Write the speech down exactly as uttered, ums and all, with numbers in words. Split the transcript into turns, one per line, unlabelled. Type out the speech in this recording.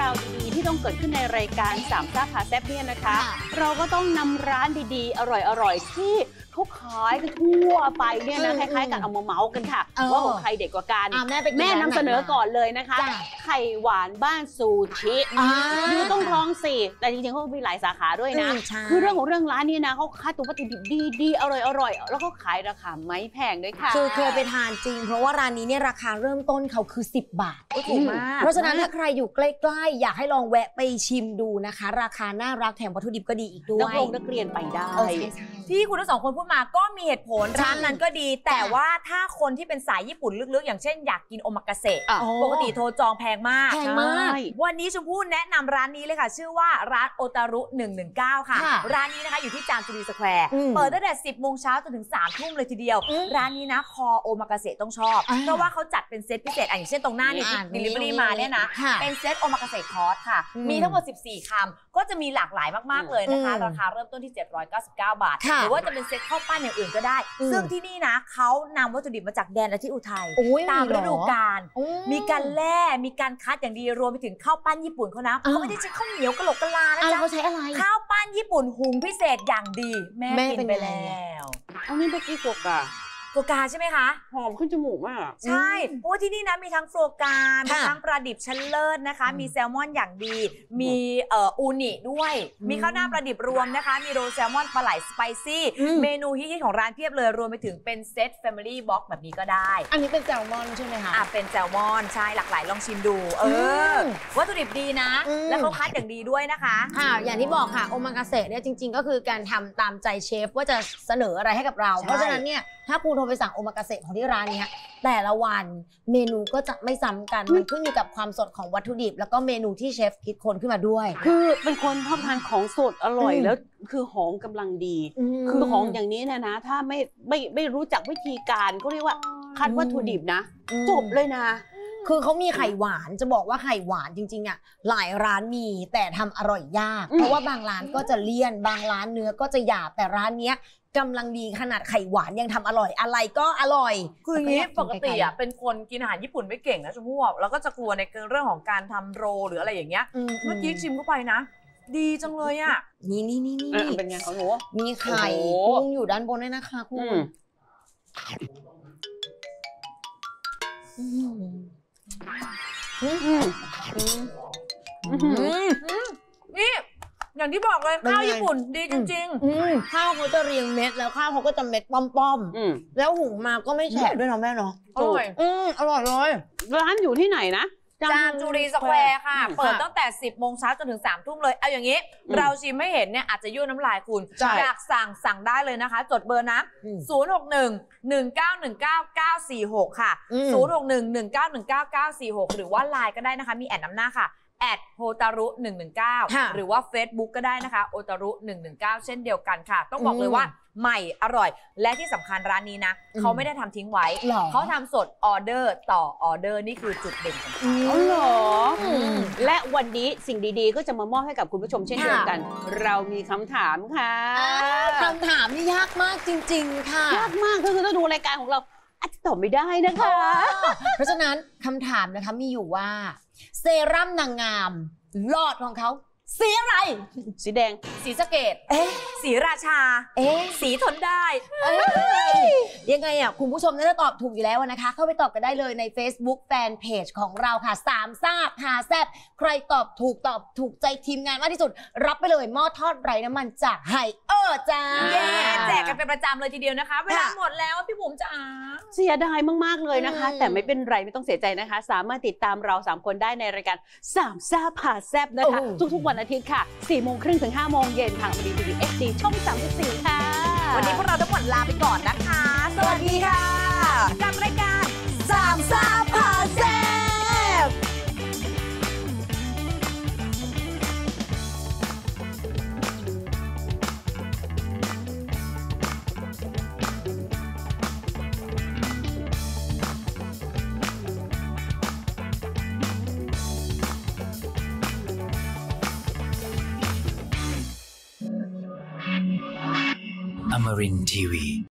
าวดีๆที่ต้องเกิดขึ้นในรายการสามซ่าพาแซ่บเนี่ยนะคะเราก็ต้องนำร้านดีๆอร่อยๆที่เขาขายกันทั่วไปเนี่ยนะคล้ายๆกันเอามาเมาส์กันค่ะว่าของใครเด็ดกว่ากันแม่นำเสนอก่อนเลยนะคะไข่หวานบ้านซูชิอยู่ต้องลองสิแต่จริงๆเขามีหลายสาขาด้วยนะคือเรื่องของเรื่องร้านนี้นะเขาคัดตัววัตถุดิบดีๆอร่อยๆแล้วก็ขายราคาไม่แพงด้วยค่ะ
คือเคยไปทานจริงเพราะว่าร้านนี้เนี่ยราคาเริ่มต้นเขาคือสิบบาทถูกมากเพราะฉะนั้นถ้าใครอยู่ใกล้ๆอยากให้ลองแวะไปชิมดูนะคะราคาน่ารักแถมวัตถุดิบก็ดีอีกด้วย
นักเรียนนักเรียนไปได้
ที่คุณทั้งสองคนพูดมาก็มีเหตุผลร้านนั้นก็ดีแต่ว่าถ้าคนที่เป็นสายญี่ปุ่นลึกๆอย่างเช่นอยากกินโอมากาเสะปกติโทรจองแพงมาก
แพงมาก
วันนี้ชมพู่แนะนำร้านนี้เลยค่ะชื่อว่าร้านโอตารุหนึ่งหนึ่งเก้าค่ะร้านนี้นะคะอยู่ที่จามจุรีสแควร์เปิดตั้งแต่สิบโมงเช้าจนถึงสามทุ่มเลยทีเดียวร้านนี้นะคอโอมากาเสะต้องชอบเพราะว่าเขาจัดเป็นเซตพิเศษอย่างเช่นตรงหน้านี่ที่ delivery มาเนี่ยนะเป็นเซตโอมากาเสะคอร์สค่ะมีทั้งหมดสิบสี่คำก็จะมีหลากหลายมากๆเลยนะคะราคาเริ่มต้นที่เจ็ดร้อยเก้าสิบเก้าบาทหรือว่าจะเป็นเซตข้าวปั้นอย่างอื่นก็ได้ซึ่งที่นี่นะเขานำวัตถุดิบมาจากแดนอาทิตย์อุทัยตามฤดูกาลมีการแล่มีการคัดอย่างดีรวมไปถึงข้าวปั้นญี่ปุ่นเขานะเขาไม่ได้ใช้ข้าวเหนียวกะโหลกกะลานะจ๊ะ
เขาใช้อะไร
ข้าวปั้นญี่ปุ่นหุงพิเศษอย่างดีแม่กินไปแล้ว
อันนี้เมื่อกี้กกะ
โฟกาใช่ไหมคะ
หอมขึ้นจมูกมาก
ใช่เพราะว่าที่นี่นะมีทั้งโฟกามีทั้งปลาดิบชั้นเลิศนะคะมีแซลมอนอย่างดีมีเอ่ออูนิด้วยมีข้าวหน้าปลาดิบรวมนะคะมีโรแซลมอนปลาไหลสไปซี่เมนูฮิตของร้านเพียบเลยรวมไปถึงเป็นเซต Family Box แบบนี้ก็ได้
อันนี้เป็นแซลมอนใช่ไหมคะ
อ่ะเป็นแซลมอนใช่หลากหลายลองชิมดูเออวัตถุดิบดีนะแล้วเขาคัดอย่างดีด้วยนะคะ
ค่ะอย่างที่บอกค่ะโอมากาเสะเนี่ยจริงๆก็คือการทำตามใจเชฟว่าจะเสนออะไรให้กับเราเพราะฉะนั้นเนี่ยถ้าคุณโทรไปสั่งโอมากาเสะของที่ร้านนี้แต่ละวันเมนูก็จะไม่ซ้ำกันมันขึ้นอยู่กับความสดของวัตถุดิบแล้วก็เมนูที่เชฟคิดค้นขึ้นมาด้วย
คือเป็นคนชอบทานของสดอร่อยแล้วคือหอมกำลังดีคือของอย่างนี้นะนะถ้าไม่ไม่ไม่รู้จักวิธีการเขาเรียกว่าคัดวัตถุดิบนะจบเลยนะ
คือเขามีไข่หวานจะบอกว่าไข่หวานจริงๆอ่ะหลายร้านมีแต่ทำอร่อยยากเพราะว่าบางร้านก็จะเลี่ยนบางร้านเนื้อก็จะหยาบแต่ร้านเนี้ยกำลังดีขนาดไข่หวานยังทำอร่อยอะไรก็อร่อย
คืออย่างนี้ปกติอ่ะเป็นคนกินอาหารญี่ปุ่นไม่เก่งนะชมพู่แล้วก็จะกลัวในเรื่องของการทำโรหรืออะไรอย่างเงี้ยเมื่อกี้ชิมเข้าไปนะดีจังเลยอ่ะ
นี่นี่นี่นี่
เป็นไงของหนู
มีไข่กุ้งอยู่ด้านบนด้วยนะคะคุณ
นี่อย่างที่บอกเลยข้าวญี่ปุ่นดีจริง
ๆข้าวเขาจะเรียงเม็ดแล้วข้าวเขาก็จะเม็ดป้อมๆแล้วหุงมาก็ไม่แฉะด้วยเนาะแม่เนาะ
อร่อย
อืมอร่อยเลย
ร้านอยู่ที่ไหนนะ
จามจุรีสแควร์ค่ะเปิดตั้งแต่สิบโมงเช้าจนถึงสามทุ่มเลยเอาอย่างนี้เราชิมไม่เห็นเนี่ยอาจจะยั่วน้ำลายคุณอยากสั่งสั่งได้เลยนะคะจดเบอร์นะศูนย์ หก หนึ่ง หนึ่ง เก้า หนึ่ง เก้า เก้า สี่ หกค่ะศูนย์ หก หนึ่ง หนึ่ง เก้า หนึ่ง เก้า เก้า สี่ หกหรือว่าไลน์ก็ได้นะคะมีแอดนำหน้าค่ะแอดโฮตารุหนึ่งหนึ่งเก้าหรือว่า Facebook ก็ได้นะคะโอตารุหนึ่งหนึ่งเก้าเช่นเดียวกันค่ะต้องบอกเลยว่าใหม่อร่อยและที่สำคัญร้านนี้นะเขาไม่ได้ทำทิ้งไว้เขาทำสดออเดอร์ต่อออเดอร์นี่คือจุดเด่นของเขา
อ๋อเหรอและวันนี้สิ่งดีๆก็จะมามอบให้กับคุณผู้ชมเช่นเดียวกันเรามีคำถามค่ะ
คำถามนี่ยากมากจริงๆค่ะ
ยากมากก็คือถ้าดูรายการของเราอาจจะตอบไม่ได้นะคะ
เพราะฉะนั้นคำถามนะคะมีอยู่ว่าเซรั่มนางงามหลอดของเขาสีอะไร
สีแดง
สีสะเกดเอ๊ะสีราชาเอ๊ะสีทนได้
ยังไงอ่ะคุณผู้ชมน่าจะตอบถูกอยู่แล้วนะคะเข้าไปตอบกันได้เลยใน Facebook Fanpage ของเราค่ะสามซ่าพาแซ่บใครตอบถูกตอบถูกใจทีมงานมากที่สุดรับไปเลยหม้อทอดไร้น้ำมันจากไฮเออร์จ้า
แจกกันเป็นประจำเลยทีเดียวนะคะเวลาหมดแล้วพี่บุ๋มจ๋า
เสียดายมากๆเลยนะคะแต่ไม่เป็นไรไม่ต้องเสียใจนะคะสามารถติดตามเราสามคนได้ในรายการสามซ่าพาแซ่บนะคะทุกๆวันอาทิตย์ค่ะสี่โมงครึ่งถึงห้าโมงเย็นทาง ดี ที วี เอช ดี ช่องสามสิบสี่ค่ะ
วันนี้พวกเราทั้งหมดลาไปก่อนนะคะสวัสดีค่ะกับรายการสามซ่าพาแซ่บ
Amarin ที วี